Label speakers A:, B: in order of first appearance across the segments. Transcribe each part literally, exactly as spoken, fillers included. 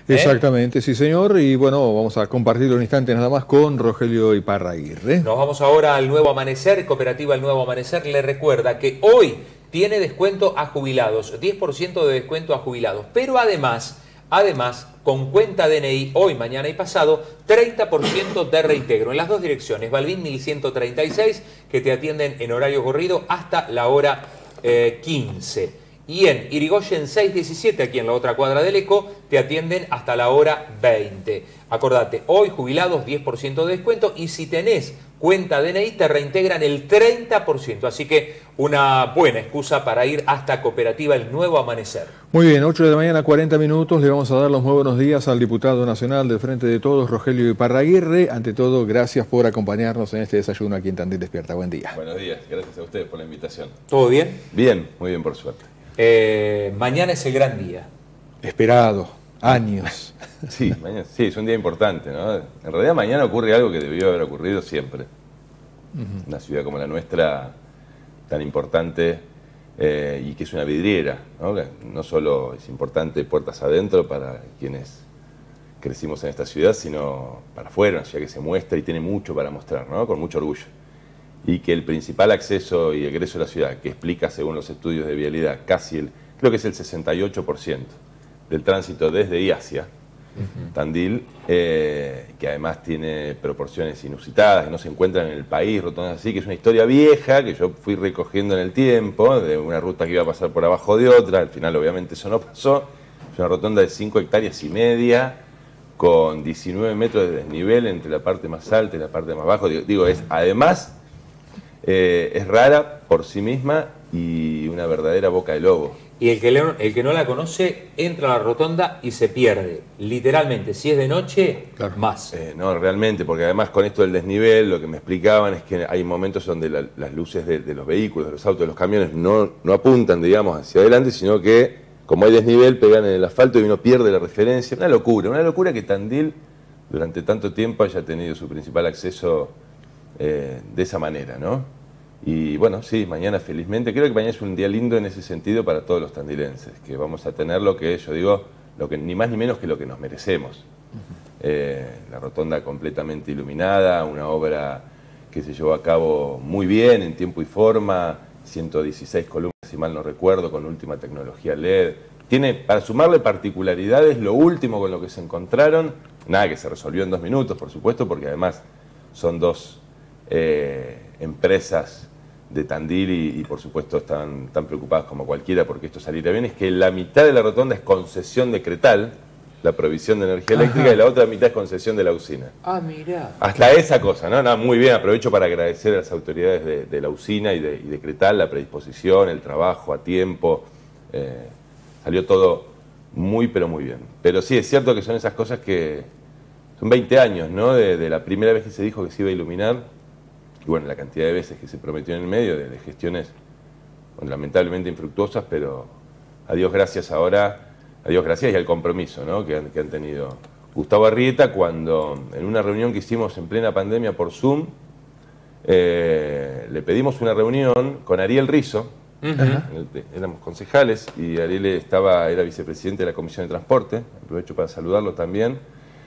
A: Exactamente, sí señor, y bueno, vamos a compartir un instante nada más con Rogelio Iparraguirre.
B: Nos vamos ahora al Nuevo Amanecer. Cooperativa El Nuevo Amanecer le recuerda que hoy tiene descuento a jubilados, diez por ciento de descuento a jubilados, pero además, además, con cuenta D N I hoy, mañana y pasado, treinta por ciento de reintegro en las dos direcciones, Balbín mil ciento treinta y seis, que te atienden en horario corrido hasta la hora eh, quince. Y en Irigoyen seiscientos diecisiete, aquí en la otra cuadra del Eco, te atienden hasta la hora veinte. Acordate, hoy jubilados diez por ciento de descuento y si tenés cuenta D N I te reintegran el treinta por ciento. Así que una buena excusa para ir hasta Cooperativa El Nuevo Amanecer.
A: Muy bien, ocho de la mañana, cuarenta minutos. Le vamos a dar los muy buenos días al diputado nacional del Frente de Todos, Rogelio Iparraguirre. Ante todo, gracias por acompañarnos en este desayuno aquí en Tandil Despierta. Buen día.
C: Buenos días, gracias a ustedes por la invitación.
B: ¿Todo bien?
C: Bien, muy bien, por suerte.
B: Eh, mañana es el gran día.
A: Esperado, años.
C: Sí, mañana, sí, es un día importante, ¿no? En realidad mañana ocurre algo que debió haber ocurrido siempre. Uh-huh. Una ciudad como la nuestra, tan importante eh, y que es una vidriera, ¿no? No solo es importante puertas adentro para quienes crecimos en esta ciudad, sino para afuera, una ciudad que se muestra y tiene mucho para mostrar, ¿no? Con mucho orgullo. Y que el principal acceso y egreso de la ciudad, que explica según los estudios de vialidad, casi el, creo que es el sesenta y ocho por ciento del tránsito desde y hacia uh-huh. Tandil, eh, que además tiene proporciones inusitadas, que no se encuentran en el país, rotondas así, que es una historia vieja, que yo fui recogiendo en el tiempo, de una ruta que iba a pasar por abajo de otra, al final obviamente eso no pasó, es una rotonda de cinco hectáreas y media, con diecinueve metros de desnivel entre la parte más alta y la parte más baja, digo, digo es además... Eh, es rara por sí misma y una verdadera boca de lobo.
B: Y el que, le, el que no la conoce entra a la rotonda y se pierde, literalmente. Si es de noche, claro. más.
C: Eh, no, realmente, porque además con esto del desnivel, lo que me explicaban es que hay momentos donde la, las luces de, de los vehículos, de los autos, de los camiones no, no apuntan, digamos, hacia adelante, sino que, como hay desnivel, pegan en el asfalto y uno pierde la referencia. Una locura, una locura que Tandil durante tanto tiempo haya tenido su principal acceso eh, de esa manera, ¿no? Y bueno, sí, mañana felizmente, creo que mañana es un día lindo en ese sentido para todos los tandilenses, que vamos a tener lo que yo digo, lo que ni más ni menos que lo que nos merecemos. Uh-huh. eh, la rotonda completamente iluminada, una obra que se llevó a cabo muy bien, en tiempo y forma, ciento dieciséis columnas, si mal no recuerdo, con última tecnología L E D. Tiene, para sumarle particularidades, lo último con lo que se encontraron, nada que se resolvió en dos minutos, por supuesto, porque además son dos eh, empresas de Tandil y, y por supuesto están tan preocupadas como cualquiera porque esto saliera bien, es que la mitad de la rotonda es concesión decretal, la provisión de energía eléctrica, ajá, y la otra mitad es concesión de la usina.
B: Ah, mirá.
C: Hasta esa cosa, ¿no? Nada, muy bien, aprovecho para agradecer a las autoridades de, de la usina y de, y decretal la predisposición, el trabajo a tiempo, eh, salió todo muy pero muy bien. Pero sí, es cierto que son esas cosas que son veinte años, ¿no? De, de la primera vez que se dijo que se iba a iluminar. Y bueno, la cantidad de veces que se prometió en el medio, de, de gestiones bueno, lamentablemente infructuosas, pero a Dios gracias ahora, a Dios gracias y al compromiso, ¿no? que, han, que han tenido. Gustavo Arrieta, cuando en una reunión que hicimos en plena pandemia por Zoom, eh, le pedimos una reunión con Ariel Rizzo, uh-huh. éramos concejales, y Ariel estaba, era vicepresidente de la Comisión de Transporte, aprovecho para saludarlo también,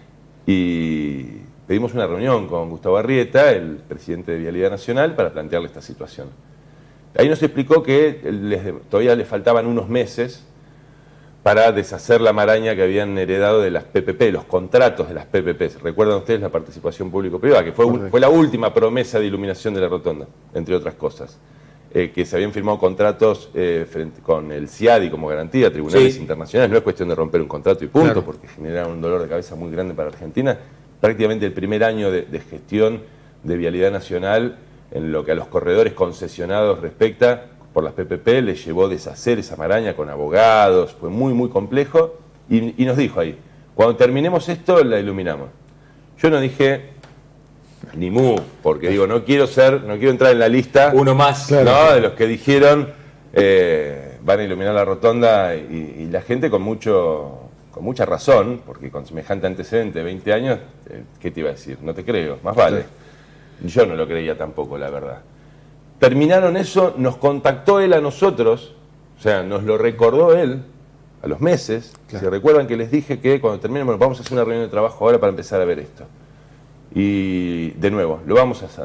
C: y... pedimos una reunión con Gustavo Arrieta, el presidente de Vialidad Nacional, para plantearle esta situación. Ahí nos explicó que les, todavía le faltaban unos meses para deshacer la maraña que habían heredado de las P P P, los contratos de las P P P. ¿Recuerdan ustedes la participación público-privada? Que fue, un, fue la última promesa de iluminación de la rotonda, entre otras cosas. Eh, que se habían firmado contratos eh, frente, con el C I A D I como garantía, tribunales sí. internacionales. No es cuestión de romper un contrato y punto, claro, porque genera un dolor de cabeza muy grande para Argentina. Prácticamente el primer año de, de gestión de Vialidad Nacional en lo que a los corredores concesionados respecta por las P P P les llevó a deshacer esa maraña con abogados, fue muy muy complejo y, y nos dijo ahí, cuando terminemos esto la iluminamos. Yo no dije ni mu, porque digo, no quiero ser, no quiero entrar en la lista
B: uno más,
C: ¿no?
B: Claro.
C: de los que dijeron eh, van a iluminar la rotonda y, y la gente con mucho... con mucha razón, porque con semejante antecedente de veinte años, ¿qué te iba a decir? No te creo, más vale. Yo no lo creía tampoco, la verdad. Terminaron eso, nos contactó él a nosotros, o sea, nos lo recordó él, a los meses.
A: Claro.
C: Se recuerdan que les dije que cuando terminemos vamos a hacer una reunión de trabajo ahora para empezar a ver esto. Y de nuevo, lo vamos a hacer.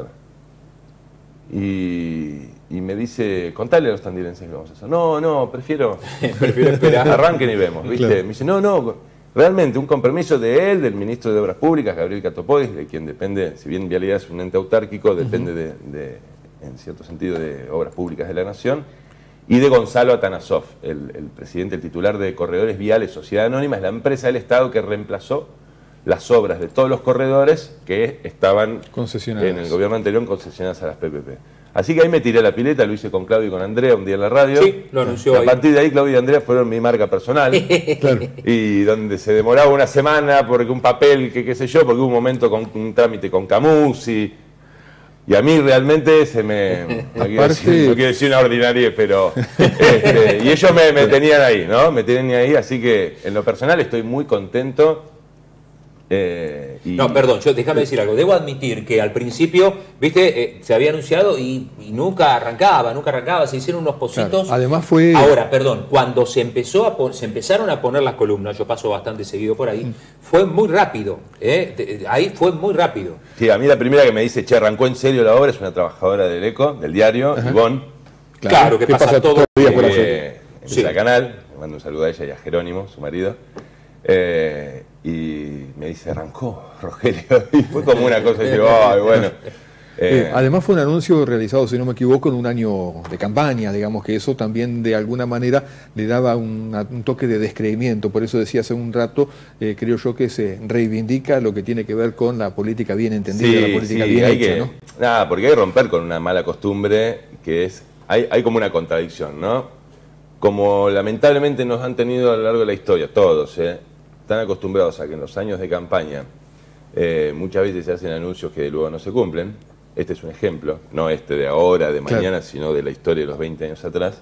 C: Y, y me dice, contale a los tandilenses que lo vamos a hacer. No, no, prefiero,
B: Prefiero esperar.
C: Arranquen y vemos, ¿viste?
A: Claro.
C: Me dice, no, no, realmente un compromiso de él, del ministro de Obras Públicas, Gabriel Catopodis, de quien depende, si bien Vialidad es un ente autárquico, depende uh-huh. de, de, en cierto sentido, de Obras Públicas de la Nación, y de Gonzalo Atanasov, el, el presidente, el titular de Corredores Viales Sociedad Anónima, es la empresa del Estado que reemplazó las obras de todos los corredores que estaban en el gobierno anterior concesionadas a las P P P. Así que ahí me tiré la pileta, lo hice con Claudio y con Andrea un día en la radio.
B: Sí, lo anunció
C: y a
B: ahí.
C: partir de ahí Claudio y Andrea fueron mi marca personal.
A: Claro.
C: Y donde se demoraba una semana porque un papel, que qué sé yo, porque hubo un momento con un trámite con Camus y, y a mí realmente se me... No quiero,
A: Aparte,
C: decir, no quiero decir una ordinaria, pero... Este, y ellos me, me tenían ahí, ¿no? Me tenían ahí, así que en lo personal estoy muy contento. Eh, y...
B: No, perdón, yo déjame decir algo. Debo admitir que al principio, viste, eh, se había anunciado y, y nunca arrancaba, nunca arrancaba, se hicieron unos pocitos.
A: Claro. Además fue...
B: Ahora, perdón, cuando se empezó a se empezaron a poner las columnas, yo paso bastante seguido por ahí, mm. fue muy rápido, ¿eh? de, de, ahí fue muy rápido.
C: Sí, a mí la primera que me dice, che, arrancó en serio la obra, es una trabajadora del ECO, del diario, Ivonne.
B: Claro, claro, que pasa, pasa todo el día por allí.
C: Eh, en sí. la canal, le mando un saludo a ella y a Jerónimo, su marido. Eh, y me dice, arrancó Rogelio, y fue como una cosa, y yo, ay, bueno.
A: Eh, además fue un anuncio realizado, si no me equivoco, en un año de campaña, digamos que eso también de alguna manera le daba una, un toque de descreimiento, por eso decía hace un rato, eh, creo yo que se reivindica lo que tiene que ver con la política bien entendida,
C: sí,
A: la política
C: sí,
A: bien
C: hay
A: hecha,
C: que,
A: ¿no?
C: Nada, porque hay que romper con una mala costumbre que es, hay, hay como una contradicción, ¿no? Como lamentablemente nos han tenido a lo largo de la historia, todos, ¿eh? Están acostumbrados a que en los años de campaña eh, muchas veces se hacen anuncios que luego no se cumplen. Este es un ejemplo, no este de ahora, de mañana, claro, sino de la historia de los veinte años atrás.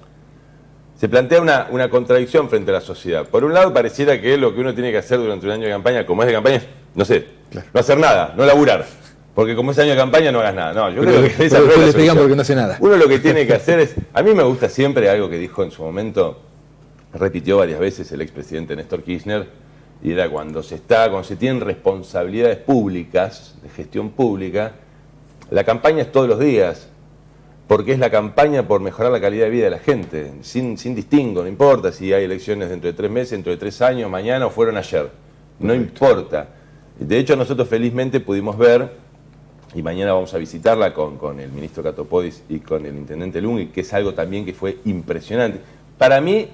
C: Se plantea una, una contradicción frente a la sociedad. Por un lado, pareciera que lo que uno tiene que hacer durante un año de campaña, como es de campaña, no sé, claro, no hacer nada, no laburar. Porque como es año de campaña, no hagas nada. No, yo
A: pero,
C: creo que esa
A: pero
C: no es la
A: le pegan
C: solución.
A: porque no hace nada.
C: Uno lo que tiene que hacer es... A mí me gusta siempre algo que dijo en su momento, repitió varias veces el expresidente Néstor Kirchner, y era cuando se está, cuando se tienen responsabilidades públicas, de gestión pública, la campaña es todos los días, porque es la campaña por mejorar la calidad de vida de la gente, sin, sin distingo, no importa si hay elecciones dentro de tres meses, dentro de tres años, mañana o fueron ayer, no importa. De hecho, nosotros felizmente pudimos ver, y mañana vamos a visitarla con, con el ministro Catopodis y con el intendente Lungui, que es algo también que fue impresionante. Para mí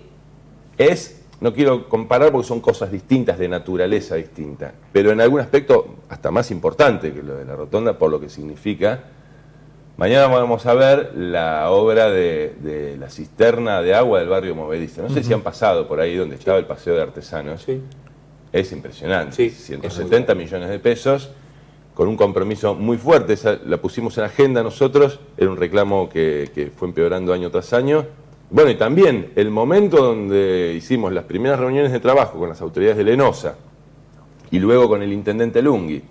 C: es... No quiero comparar porque son cosas distintas, de naturaleza distinta, pero en algún aspecto hasta más importante que lo de la rotonda por lo que significa. Mañana vamos a ver la obra de, de la cisterna de agua del barrio Movediza. No sé uh-huh. si han pasado por ahí donde estaba el Paseo de Artesanos. Sí. Es impresionante, sí, ciento setenta millones de pesos, con un compromiso muy fuerte. Esa la pusimos en agenda nosotros, era un reclamo que, que fue empeorando año tras año. Bueno, y también el momento donde hicimos las primeras reuniones de trabajo con las autoridades de Lenosa, y luego con el intendente Lungui,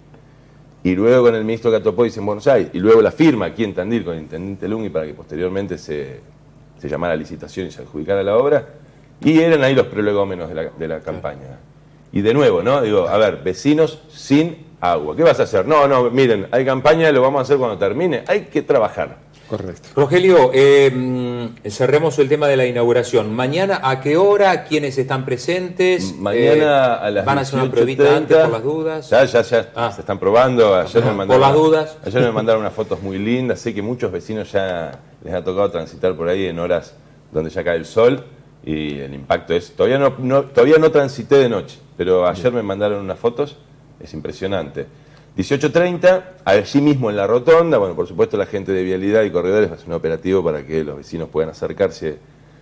C: y luego con el ministro Catopodis en Buenos Aires, y luego la firma aquí en Tandil con el intendente Lungui para que posteriormente se, se llamara a licitación y se adjudicara la obra, y eran ahí los prolegómenos de la, de la campaña. Y de nuevo, ¿no? Digo, a ver, vecinos sin agua. ¿Qué vas a hacer? No, no, miren, hay campaña, lo vamos a hacer cuando termine, hay que trabajar.
A: Correcto.
B: Rogelio, eh, cerremos el tema de la inauguración. ¿Mañana a qué hora? ¿Quiénes están presentes?
C: Mañana
B: eh,
C: a las
B: ¿Van a hacer una pruebita antes por las dudas?
C: Ya, ya, ya. Ah. Se están probando. Ayer me mandaron,
B: por las dudas.
C: Ayer me mandaron unas fotos muy lindas. Sé que muchos vecinos ya les ha tocado transitar por ahí en horas donde ya cae el sol. Y el impacto es... Todavía no, no, todavía no transité de noche, pero ayer me mandaron unas fotos. Es impresionante. dieciocho treinta, allí mismo en la rotonda, bueno, por supuesto la gente de Vialidad y Corredores va a hacer un operativo para que los vecinos puedan acercarse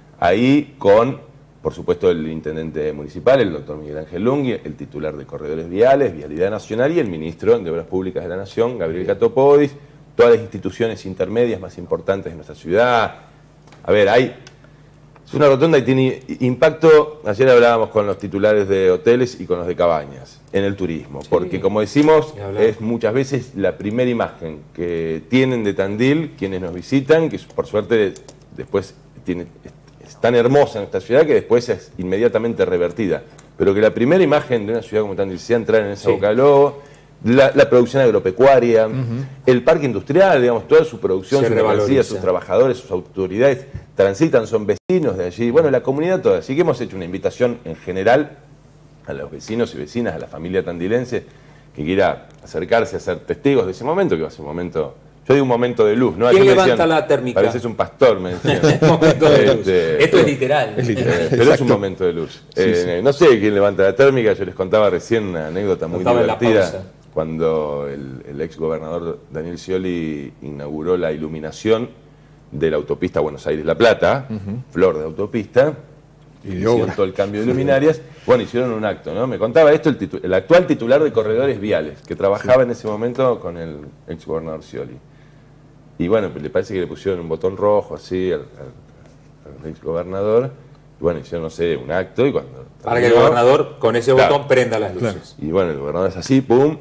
C: ahí con, por supuesto, el intendente municipal, el doctor Miguel Ángel Lungui, el titular de Corredores Viales, Vialidad Nacional y el ministro de Obras Públicas de la Nación, Gabriel Catopodis, todas las instituciones intermedias más importantes de nuestra ciudad. A ver, hay... Es una rotonda y tiene impacto, ayer hablábamos con los titulares de hoteles y con los de cabañas, en el turismo, sí, porque como decimos, es muchas veces la primera imagen que tienen de Tandil quienes nos visitan, que por suerte después tiene, es tan hermosa nuestra ciudad que después es inmediatamente revertida. Pero que la primera imagen de una ciudad como Tandil sea entrar en esa
B: Sí.
C: boca del lobo, la, la producción agropecuaria, uh-huh. el parque industrial, digamos, toda su producción,
B: Se
C: sus mercancías, sus trabajadores, sus autoridades transitan, son vecinos de allí. Bueno, la comunidad toda. Así que hemos hecho una invitación en general a los vecinos y vecinas, a la familia tandilense, que quiera acercarse a ser testigos de ese momento, que va a ser un momento... Yo digo un momento de luz, ¿no?
B: ¿Quién
C: Aquí me
B: levanta
C: decían,
B: la térmica?
C: Pareces un pastor, me decían.
B: momento de luz.
C: Este,
B: Esto es literal.
A: Es literal.
C: Eh, pero es un momento de luz.
A: Sí,
C: Eh,
A: sí.
C: No sé quién levanta la térmica, yo les contaba recién una anécdota muy
B: Contaba en la
C: divertida.
B: pausa.
C: Cuando el, el ex gobernador Daniel Scioli inauguró la iluminación de la autopista Buenos Aires-La Plata, uh-huh. flor de autopista,
A: y de
C: hicieron
A: obra.
C: todo el cambio de luminarias. Bueno, hicieron un acto, ¿no? Me contaba esto el, titu- el actual titular de Corredores Viales, que trabajaba sí. en ese momento con el ex gobernador Scioli. Y bueno, le parece que le pusieron un botón rojo así al, al, al ex gobernador. Y bueno, hicieron, no sé, un acto y cuando...
B: Para que el gobernador con ese
C: claro,
B: botón prenda las luces.
C: Claro. Y bueno, el gobernador es así, pum,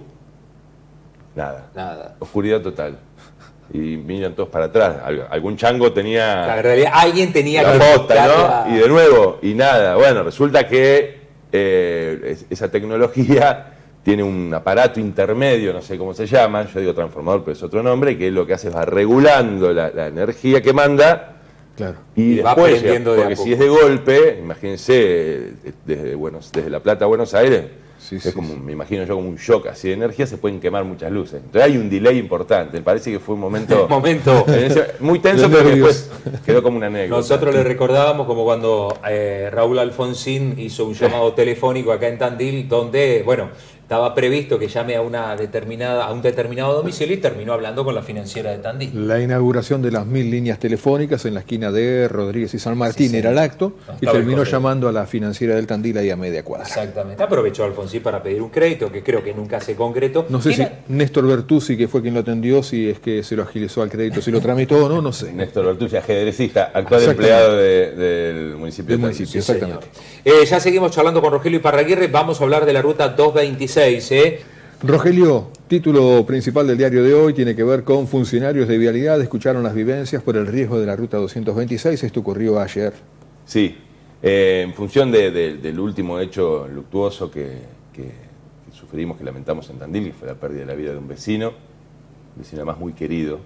C: nada.
B: Nada.
C: Oscuridad total. Y miran todos para atrás. Algún chango tenía...
B: La realidad, alguien tenía
C: la
B: que...
C: posta, ¿no? La... Y de nuevo, y nada. Bueno, resulta que eh, esa tecnología tiene un aparato intermedio, no sé cómo se llama, yo digo transformador, pero es otro nombre, que lo que hace es va regulando la, la energía que manda.
A: Claro.
C: Y, y
B: va
C: después,
B: prendiendo de
C: porque si es de golpe, imagínense, desde, Buenos, desde La Plata a Buenos Aires, sí, es sí, como, sí. me imagino yo, como un shock así de energía, se pueden quemar muchas luces. Entonces hay un delay importante. Me parece que fue un momento,
B: momento.
C: muy tenso, pero que después quedó como una anécdota.
B: Nosotros le recordábamos como cuando eh, Raúl Alfonsín hizo un llamado telefónico acá en Tandil, donde, bueno, estaba previsto que llame a una determinada a un determinado domicilio y terminó hablando con la financiera de Tandil.
A: La inauguración de las mil líneas telefónicas en la esquina de Rodríguez y San Martín sí, sí. era el acto no, y terminó llamando a la financiera del Tandil ahí a media cuadra.
B: Exactamente. Aprovechó Alfonsín para pedir un crédito que creo que nunca se concretó.
A: No sé si era... Néstor Bertuzzi, que fue quien lo atendió, si es que se lo agilizó al crédito, si lo tramitó o no, no sé.
C: Néstor Bertuzzi, ajedrecista, actual empleado de, del municipio
A: del
C: de
A: municipio,
C: sí,
A: exactamente.
B: Eh, ya seguimos charlando con Rogelio Iparraguirre, vamos a hablar de la ruta doscientos veintiséis, ¿eh?
A: Rogelio, título principal del diario de hoy tiene que ver con funcionarios de vialidad, escucharon las vivencias por el riesgo de la ruta doscientos veintiséis, esto ocurrió ayer.
C: Sí, eh, en función de, de, del último hecho luctuoso que, que, que sufrimos, que lamentamos en Tandil, que fue la pérdida de la vida de un vecino, un vecino además muy querido,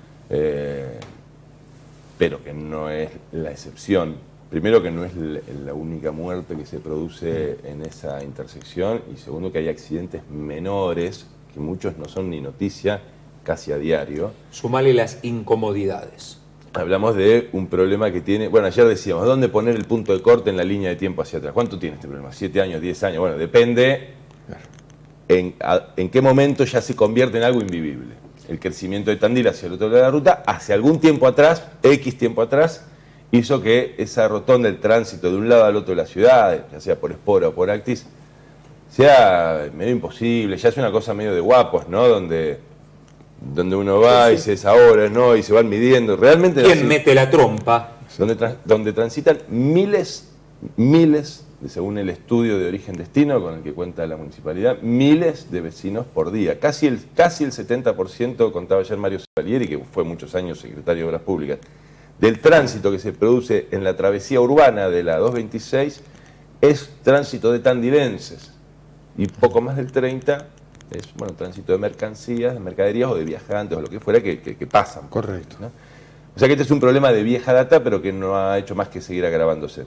C: eh, pero que no es la excepción. Primero que no es la única muerte que se produce en esa intersección y segundo que hay accidentes menores, que muchos no son ni noticia, casi a diario.
B: Sumale las incomodidades.
C: Hablamos de un problema que tiene, bueno, ayer decíamos, ¿dónde poner el punto de corte en la línea de tiempo hacia atrás? ¿Cuánto tiene este problema? ¿Siete años, diez años? Bueno, depende en, a, en qué momento ya se convierte en algo invivible. El crecimiento de Tandil hacia el otro lado de la ruta, hace algún tiempo atrás, X tiempo atrás, hizo que esa rotonda, el tránsito de un lado al otro de la ciudad, ya sea por Espora o por Actis, sea medio imposible, ya es una cosa medio de guapos, ¿no? Donde, donde uno va sí, sí. y se desahora, ¿no? Y se van midiendo. Realmente...
B: ¿Quién mete la trompa?
C: Donde, trans, donde transitan miles, miles, según el estudio de origen-destino con el que cuenta la municipalidad, miles de vecinos por día. Casi el, casi el setenta por ciento, contaba ayer Mario Salieri, que fue muchos años secretario de Obras Públicas, del tránsito que se produce en la travesía urbana de la doscientos veintiséis es tránsito de tandilenses y poco más del treinta es bueno tránsito de mercancías, de mercaderías o de viajantes o lo que fuera que, que, que pasan.
A: Correcto.
C: ¿no? O sea que este es un problema de vieja data pero que no ha hecho más que seguir agravándose.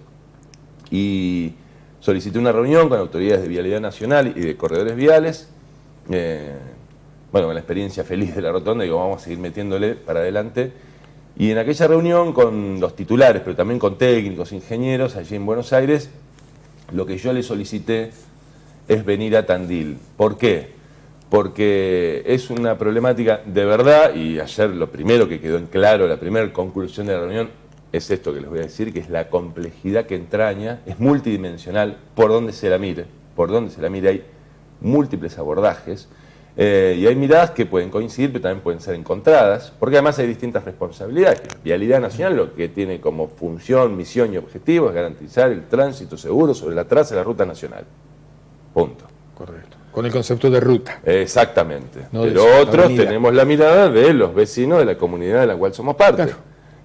C: Y solicité una reunión con autoridades de Vialidad Nacional y de Corredores Viales, eh, bueno, con la experiencia feliz de la rotonda, digo, vamos a seguir metiéndole para adelante. Y en aquella reunión con los titulares, pero también con técnicos, ingenieros, allí en Buenos Aires, lo que yo les solicité es venir a Tandil. ¿Por qué? Porque es una problemática de verdad, y ayer lo primero que quedó en claro, la primera conclusión de la reunión, es esto que les voy a decir, que es la complejidad que entraña, es multidimensional, por donde se la mire, por donde se la mire hay múltiples abordajes, Eh, y hay miradas que pueden coincidir, pero también pueden ser encontradas, porque además hay distintas responsabilidades. Vialidad Nacional lo que tiene como función, misión y objetivo es garantizar el tránsito seguro sobre la traza de la ruta nacional. Punto.
A: Correcto. Con el concepto de ruta.
C: Exactamente.
A: No
C: pero otros avenida. Tenemos la mirada de los vecinos de la comunidad de la cual somos parte. Claro.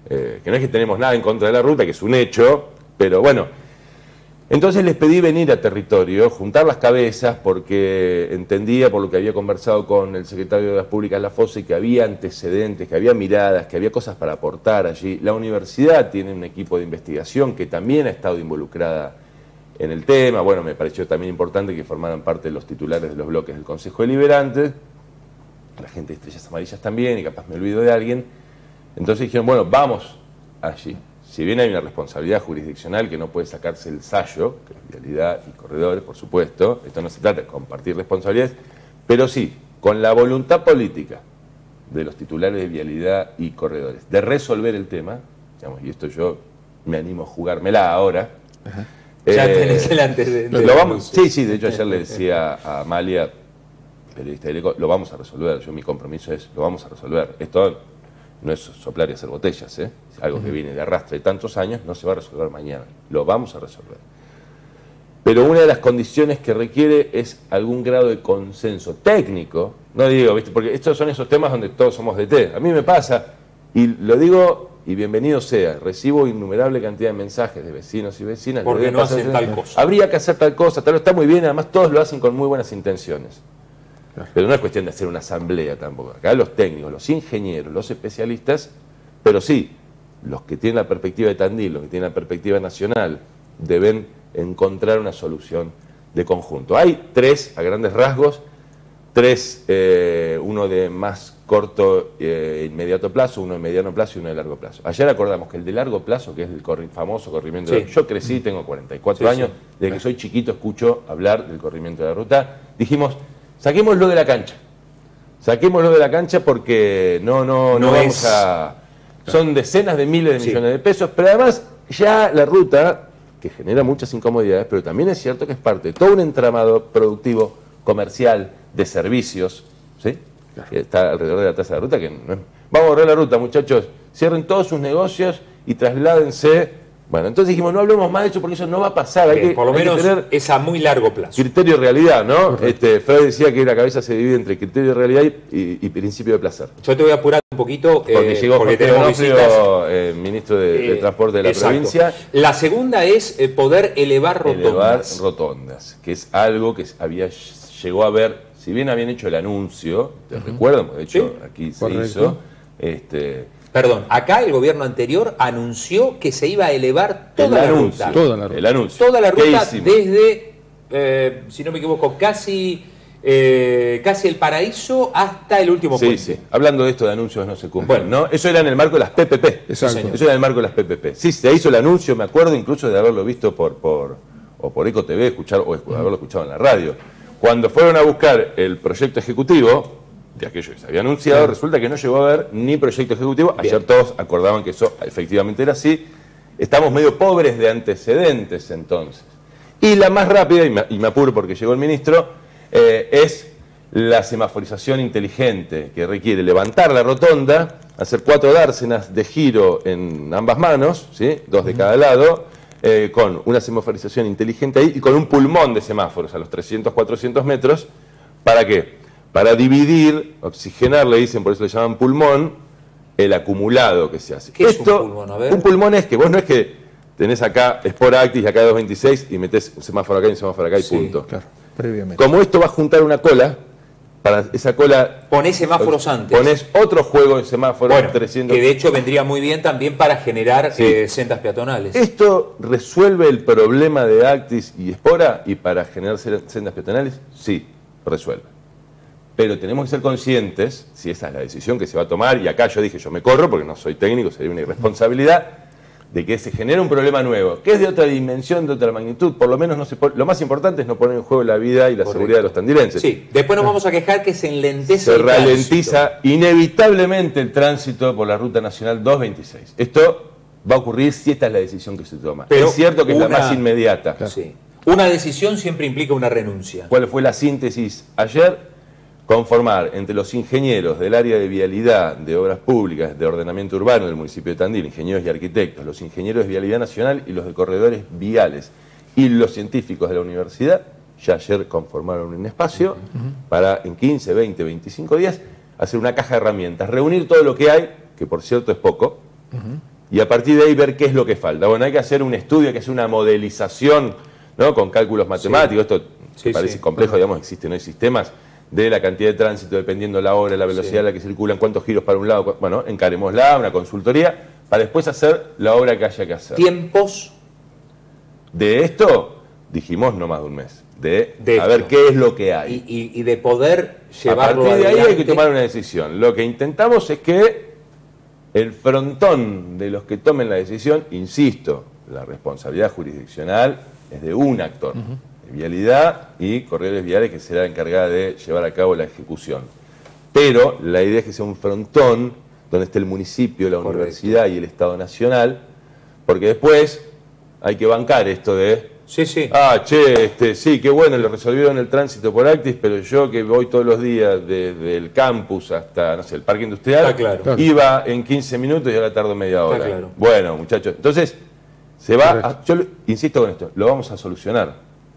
C: eh, que no es que tenemos nada en contra de la ruta, que es un hecho, pero bueno. Entonces les pedí venir a territorio, juntar las cabezas, porque entendía por lo que había conversado con el secretario de Obras Públicas Lafose que había antecedentes, que había miradas, que había cosas para aportar allí. La universidad tiene un equipo de investigación que también ha estado involucrada en el tema. Bueno, me pareció también importante que formaran parte de los titulares de los bloques del Consejo Deliberante, la gente de Estrellas Amarillas también, y capaz me olvido de alguien. Entonces dijeron, bueno, vamos allí. Si bien hay una responsabilidad jurisdiccional que no puede sacarse el sallo, que es vialidad y corredores, por supuesto, esto no se trata de compartir responsabilidades, pero sí, con la voluntad política de los titulares de vialidad y corredores, de resolver el tema, digamos, y esto yo me animo a jugármela ahora.
B: Ajá. Ya
C: eh,
B: tenés el antecedente.
C: Lo vamos, sí, sí, de hecho ayer le decía a Amalia, periodista del Eco, lo vamos a resolver, yo mi compromiso es, lo vamos a resolver. Esto no es soplar y hacer botellas, ¿eh? Es algo que viene de arrastre de tantos años, no se va a resolver mañana, lo vamos a resolver. Pero una de las condiciones que requiere es algún grado de consenso técnico, no digo, ¿viste? Porque estos son esos temas donde todos somos de té. A mí me pasa, y lo digo, y bienvenido sea, recibo innumerable cantidad de mensajes de vecinos y vecinas.
B: Porque no hacen tal cosa.
C: Habría que hacer tal cosa, tal, está muy bien, además todos lo hacen con muy buenas intenciones. Pero no es cuestión de hacer una asamblea tampoco. Acá los técnicos, los ingenieros, los especialistas, pero sí, los que tienen la perspectiva de Tandil, los que tienen la perspectiva nacional, deben encontrar una solución de conjunto. Hay tres, a grandes rasgos, tres, eh, uno de más corto e eh, inmediato plazo, uno de mediano plazo y uno de largo plazo. Ayer acordamos que el de largo plazo, que es el corri famoso corrimiento, sí. de... yo crecí, tengo cuarenta y cuatro sí, años, sí. desde que soy chiquito escucho hablar del corrimiento de la ruta, dijimos, saquémoslo de la cancha, saquémoslo de la cancha porque no, no, no, no vamos es... a... Son decenas de miles de sí. millones de pesos, pero además ya la ruta, que genera muchas incomodidades, pero también es cierto que es parte de todo un entramado productivo, comercial, de servicios, ¿sí? Claro. Que está alrededor de la tasa de ruta, que no es... Vamos a borrar la ruta, muchachos, cierren todos sus negocios y trasládense. Bueno, entonces dijimos, no hablemos más de eso porque eso no va a pasar. Hay
B: Bien,
C: que,
B: por lo
C: hay
B: menos
C: que tener
B: es a muy largo plazo.
C: Criterio de realidad, ¿no? Este, Freud decía que la cabeza se divide entre criterio de realidad y, y, y principio de placer.
B: Yo te voy a apurar un poquito.
C: Porque
B: eh,
C: llegó
B: porque
C: Jorge
B: tenemos
C: Donofrio,
B: visitas.
C: Eh, ministro de, de
B: eh,
C: Transporte de la
B: exacto.
C: provincia.
B: La segunda es eh, poder elevar rotondas.
C: Elevar rotondas, que es algo que había llegó a ver, si bien habían hecho el anuncio, ¿te uh-huh. recuerdan? De hecho, sí, aquí se correcto. hizo. Este,
B: Perdón, acá el gobierno anterior anunció que se iba a elevar toda la
C: anuncio,
B: ruta.
C: Toda la ruta. El anuncio.
B: Toda la ruta desde, eh, si no me equivoco, casi, eh, casi el Paraíso hasta el último
C: sí,
B: puente.
C: Sí, hablando de esto de anuncios no se cumplen,
B: bueno,
C: ¿no? Eso era en el marco de las P P P.
A: Exacto.
C: Eso era en el marco de las P P P. Sí, se hizo el anuncio, me acuerdo incluso de haberlo visto por, por, o por Eco T V, escuchar, o haberlo escuchado en la radio. Cuando fueron a buscar el proyecto ejecutivo de aquello que se había anunciado, sí. resulta que no llegó a haber ni proyecto ejecutivo. Ayer Bien. todos acordaban que eso efectivamente era así. Estamos medio pobres de antecedentes entonces. Y la más rápida, y me, y me apuro porque llegó el ministro, eh, es la semaforización inteligente, que requiere levantar la rotonda, hacer cuatro dársenas de giro en ambas manos, ¿sí? dos de cada lado, eh, con una semaforización inteligente ahí y con un pulmón de semáforos a los trescientos, cuatrocientos metros. ¿Para qué? Para dividir, oxigenar, le dicen, por eso le llaman pulmón, el acumulado que se hace.
B: ¿Qué
C: Esto,
B: es un pulmón? A ver.
C: Un pulmón es que vos no es que tenés acá Sport Actis y acá doscientos veintiséis y metés un semáforo acá y un semáforo acá y sí, punto.
A: Claro, previamente.
C: Como esto va a juntar una cola, para esa cola...
B: Ponés semáforos antes.
C: Ponés otro juego de semáforos
B: bueno,
C: trescientos...
B: que de hecho vendría muy bien también para generar sí. eh, sendas peatonales.
C: ¿Esto resuelve el problema de Actis y Espora y para generar sendas peatonales? Sí, resuelve. Pero tenemos que ser conscientes, si esa es la decisión que se va a tomar, y acá yo dije, yo me corro porque no soy técnico, sería una irresponsabilidad, de que se genere un problema nuevo, que es de otra dimensión, de otra magnitud, por lo menos no se pone, lo más importante es no poner en juego la vida y la Correcto. seguridad de los tandilenses.
B: Sí, después nos vamos a quejar que se enlentece
C: Se
B: el
C: ralentiza
B: tránsito.
C: inevitablemente el tránsito por la Ruta Nacional doscientos veintiséis. Esto va a ocurrir si esta es la decisión que se toma. Pero es cierto que una, es la más inmediata.
B: Claro. Sí. Una decisión siempre implica una renuncia.
C: ¿Cuál fue la síntesis ayer? Conformar entre los ingenieros del área de vialidad, de obras públicas, de ordenamiento urbano del municipio de Tandil, ingenieros y arquitectos, los ingenieros de vialidad nacional y los de corredores viales, y los científicos de la universidad, ya ayer conformaron un espacio uh-huh. para en quince, veinte, veinticinco días hacer una caja de herramientas, reunir todo lo que hay, que por cierto es poco, uh-huh. y a partir de ahí ver qué es lo que falta. Bueno, hay que hacer un estudio, hay que hacer una modelización, ¿no? Con cálculos matemáticos, sí. Esto sí, parece sí. complejo, digamos, existen hoy sistemas de la cantidad de tránsito, dependiendo la hora, la velocidad sí. a la que circulan, cuántos giros para un lado. Bueno, encarémosla, una consultoría, para después hacer la obra que haya que hacer.
B: ¿Tiempos?
C: De esto, dijimos no más de un mes. De,
B: de
C: a ver qué es lo que hay.
B: Y, y, y de poder llevarlo
C: a partir de
B: adelante.
C: ahí hay que tomar una decisión. Lo que intentamos es que el frontón de los que tomen la decisión, insisto, la responsabilidad jurisdiccional es de un actor, uh-huh. de Vialidad y Corredores Viales, que será la encargada de llevar a cabo la ejecución. Pero la idea es que sea un frontón donde esté el municipio, la Correcto. Universidad y el Estado Nacional, porque después hay que bancar esto de...
B: Sí, sí.
C: Ah, che, este, sí, qué bueno, lo resolvieron el tránsito por Actis, pero yo que voy todos los días desde el campus hasta, no sé, el parque industrial,
B: Está claro.
C: iba en quince minutos y ahora tardo media hora.
B: Está claro.
C: Bueno, muchachos, entonces, se va, a, yo insisto con esto, lo vamos a solucionar.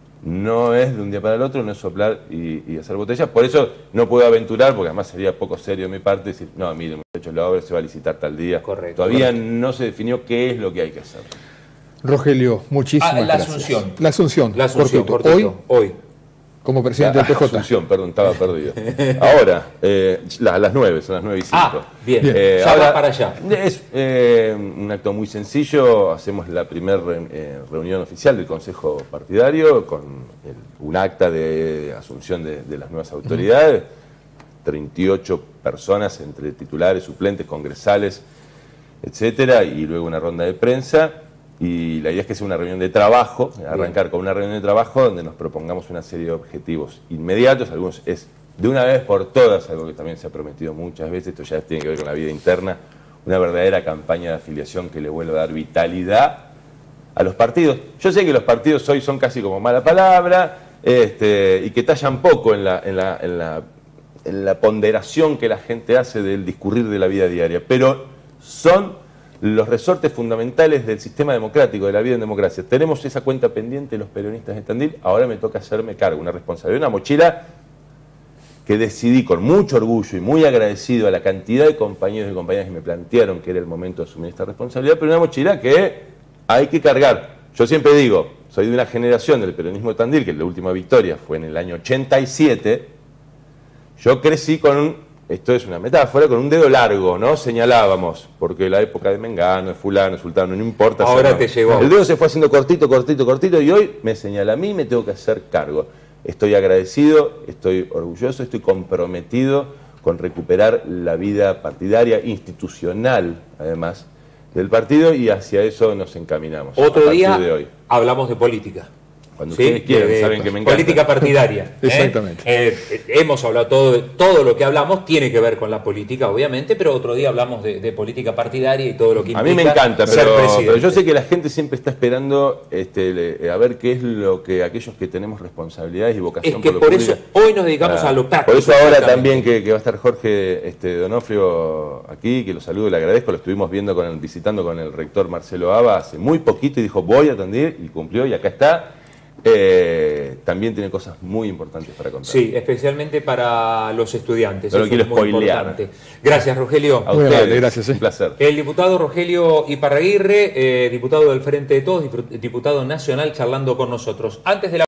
C: No es de un día para el otro, no es soplar y, y hacer botellas. Por eso no puedo aventurar, porque además sería poco serio de mi parte, decir, no, miren, muchachos, la obra se va a licitar tal día.
B: Correcto.
C: Todavía
B: correcto.
C: no se definió qué es lo que hay que hacer.
A: Rogelio, muchísimas
B: ah, la
A: gracias.
B: Asunción.
A: La Asunción.
B: La Asunción,
A: cortito.
B: cortito.
A: Hoy,
B: hoy,
A: como presidente
C: la,
A: del P J.
C: Asunción, perdón, estaba perdido. Ahora, eh, la, las nueve, son las nueve y cinco.
B: Ah, bien, bien.
C: Eh,
B: ya
C: ahora,
B: va para allá.
C: Es eh, un acto muy sencillo, hacemos la primera re, eh, reunión oficial del Consejo Partidario con el, un acta de asunción de, de las nuevas autoridades, uh-huh. treinta y ocho personas entre titulares, suplentes, congresales, etcétera, y luego una ronda de prensa. Y la idea es que sea una reunión de trabajo, arrancar Bien. con una reunión de trabajo donde nos propongamos una serie de objetivos inmediatos. Algunos es de una vez por todas, algo que también se ha prometido muchas veces, esto ya tiene que ver con la vida interna, una verdadera campaña de afiliación que le vuelva a dar vitalidad a los partidos. Yo sé que los partidos hoy son casi como mala palabra este, y que tallan poco en la, en, la, en, la, en la ponderación que la gente hace del discurrir de la vida diaria, pero son los resortes fundamentales del sistema democrático, de la vida en democracia. Tenemos esa cuenta pendiente los peronistas de Tandil, ahora me toca hacerme cargo, una responsabilidad, una mochila que decidí con mucho orgullo y muy agradecido a la cantidad de compañeros y compañeras que me plantearon que era el momento de asumir esta responsabilidad, pero una mochila que hay que cargar. Yo siempre digo, soy de una generación del peronismo de Tandil, que la última victoria fue en el año ochenta y siete, yo crecí con un... Esto es una metáfora, con un dedo largo, ¿no? Señalábamos, porque la época de Mengano, de fulano, de sultano, no importa.
B: Ahora
C: no.
B: te llegó.
C: El dedo se fue haciendo cortito, cortito, cortito, y hoy me señala a mí y me tengo que hacer cargo. Estoy agradecido, estoy orgulloso, estoy comprometido con recuperar la vida partidaria, institucional, además, del partido, y hacia eso nos encaminamos.
B: Otro día
C: de hoy.
B: hablamos de política.
C: Cuando
B: ¿Sí?
C: ustedes quieran,
B: de,
C: saben
B: de,
C: que me encanta.
B: Política partidaria. ¿eh?
A: Exactamente.
B: Eh, eh, hemos hablado todo, todo lo que hablamos tiene que ver con la política, obviamente, pero otro día hablamos de, de política partidaria y todo lo que implica.
C: A mí me encanta,
B: ser
C: pero,
B: presidente.
C: pero yo sé que la gente siempre está esperando este, le, a ver qué es lo que aquellos que tenemos responsabilidades y vocación
B: es que
C: por,
B: por
C: lo
B: eso
C: público,
B: hoy nos dedicamos
C: ah,
B: a lo práctico.
C: Por eso ahora también que, que va a estar Jorge este, Donofrio aquí, que lo saludo y le agradezco, lo estuvimos viendo con el, visitando con el rector Marcelo Aba hace muy poquito y dijo voy a Tandil y cumplió y acá está. Eh, también tiene cosas muy importantes para contar.
B: Sí, especialmente para los estudiantes.
C: No lo quiero
B: es muy
C: spoilear.
B: importante. Gracias, Rogelio.
C: A ustedes,
A: vale, gracias, ¿eh?
C: Un placer.
B: El diputado Rogelio Iparraguirre, eh, diputado del Frente de Todos, diputado nacional, charlando con nosotros. Antes de la